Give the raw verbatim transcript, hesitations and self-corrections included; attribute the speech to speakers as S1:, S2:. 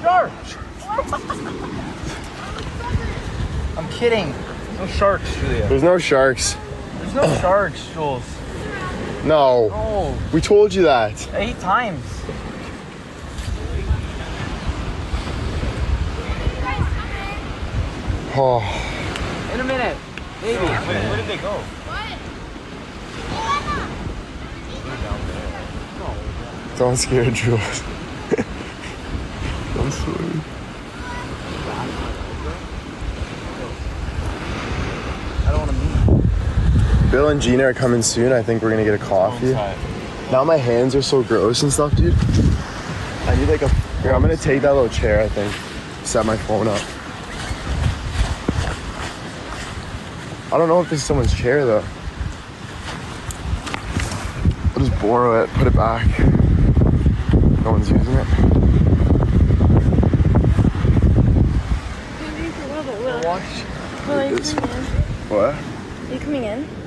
S1: Sharks! I'm kidding. No sharks, Julia.
S2: There's no sharks.
S1: There's no sharks, Jules.
S2: No.
S1: No.
S2: We told you that.
S1: Eight times.
S2: Oh.
S1: In a minute. Maybe. Where, where did they go?
S2: Don't scare Jules. I'm sorry.
S1: I don't want to move.
S2: Bill and Gina are coming soon. I think we're gonna get a coffee. Now my hands are so gross and stuff, dude. I need like a... Here, I'm gonna take that little chair, I think. Set my phone up. I don't know if this is someone's chair, though. I'll just borrow it, put it back. No one's using it.
S3: Maybe for a little bit. Will, will I coming in?
S2: What?
S3: Are you coming in?